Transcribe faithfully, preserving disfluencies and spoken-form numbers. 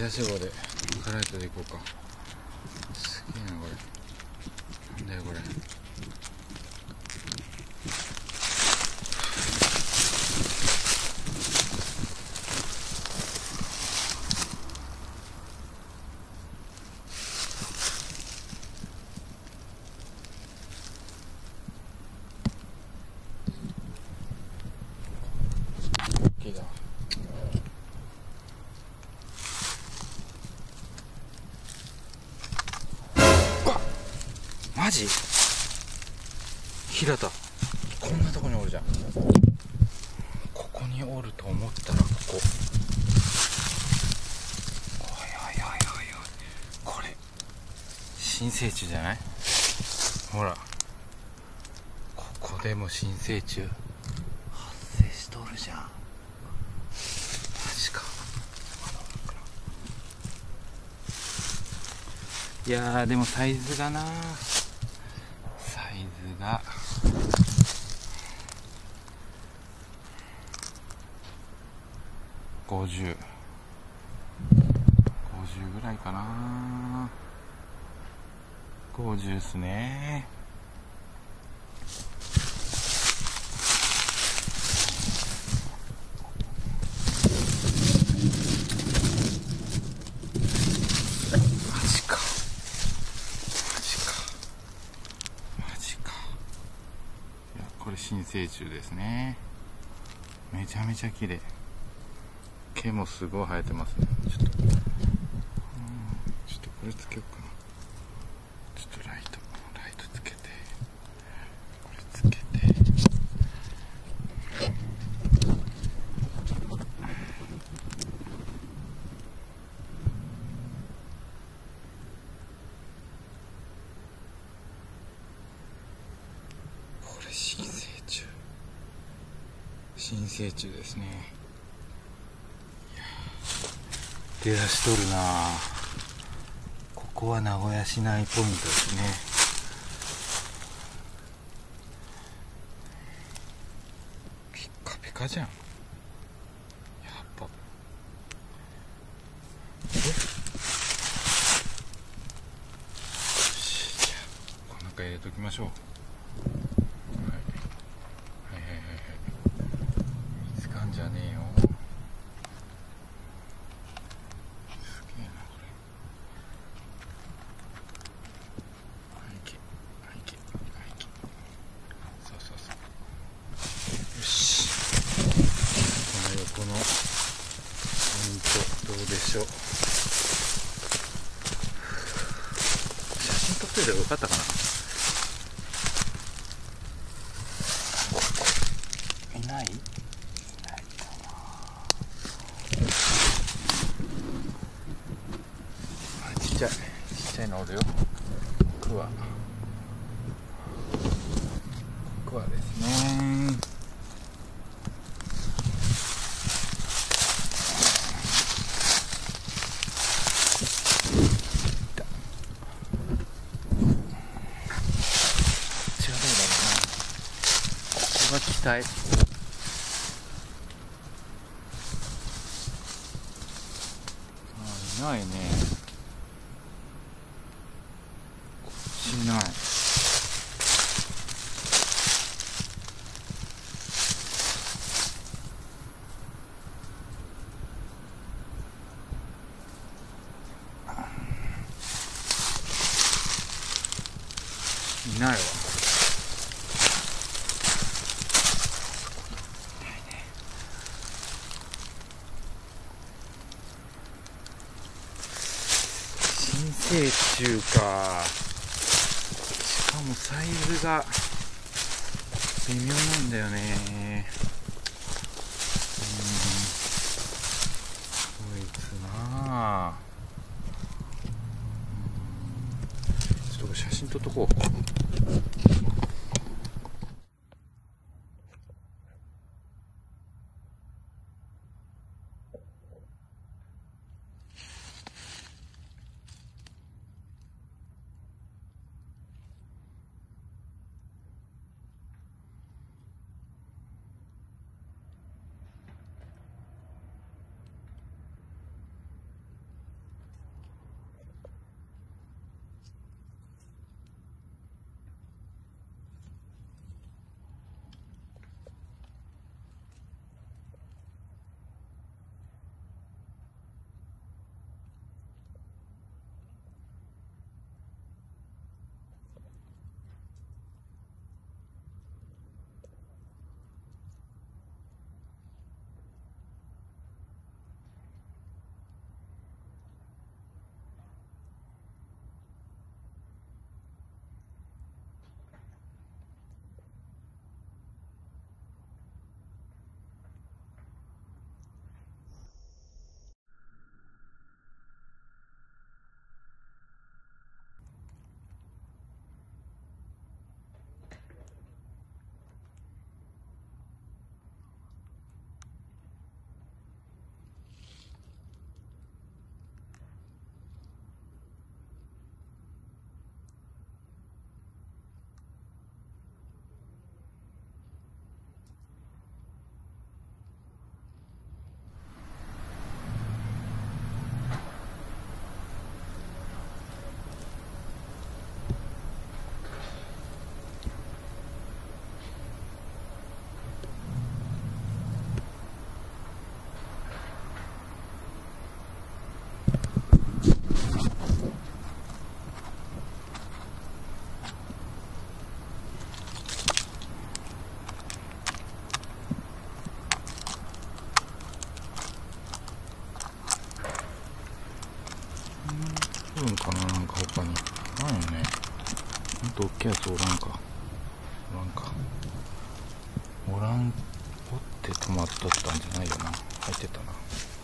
出し棒でカライトでいこうか。すげえなこれ。なんだよこれ。OK だ。マジ？平田、こんなとこにおるじゃん。ここにおると思ったらここ。おいおいおいおいおい、これ新生虫じゃない？ほら、ここでも新生虫発生しとるじゃん。マジか。いやーでもサイズがな、サイズがごじゅう、ごじゅうぐらいかな。ごじゅうっすね。マジかマジかマジか。いやこれ新生虫ですね。めちゃめちゃ綺麗。毛もすごい生えてますね。ちょっと、うん、ちょっとこれつけようかな。ちょっとライト、ライトつけて、これつけて、これ新生虫、新生虫ですね。出だしとるな。ここは名古屋市内ポイントですね。ピッカピカじゃん。やっぱえ、よし、じゃあこの中入れときましょう。はいはいはいはいはい。見つかんじゃねえよ。このポイントどうでしょう。写真撮ってればよかったかな。いない？いないかな。あ、ちっちゃいちっちゃいのおるよ。クワクワですね。期待。あ、いないね。こっちいない。いないわ。新生虫か。しかもサイズが微妙なんだよね。うん、こいつなあ。ちょっと写真撮っとこう。 おるんかな、なんか他に。なんよね。もっと大きいやつおらんか。おらんか。おらん、おって止まっとったんじゃないよな。入ってたな。